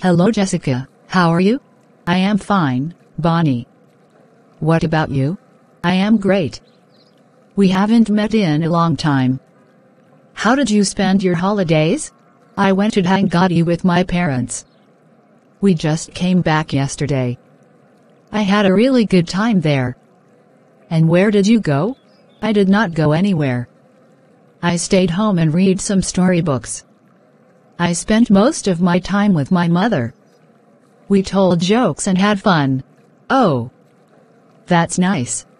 Hello Jessica, how are you? I am fine, Bonnie. What about you? I am great. We haven't met in a long time. How did you spend your holidays? I went to Hangadi with my parents. We just came back yesterday. I had a really good time there. And where did you go? I did not go anywhere. I stayed home and read some storybooks. I spent most of my time with my mother. We told jokes and had fun. Oh, that's nice.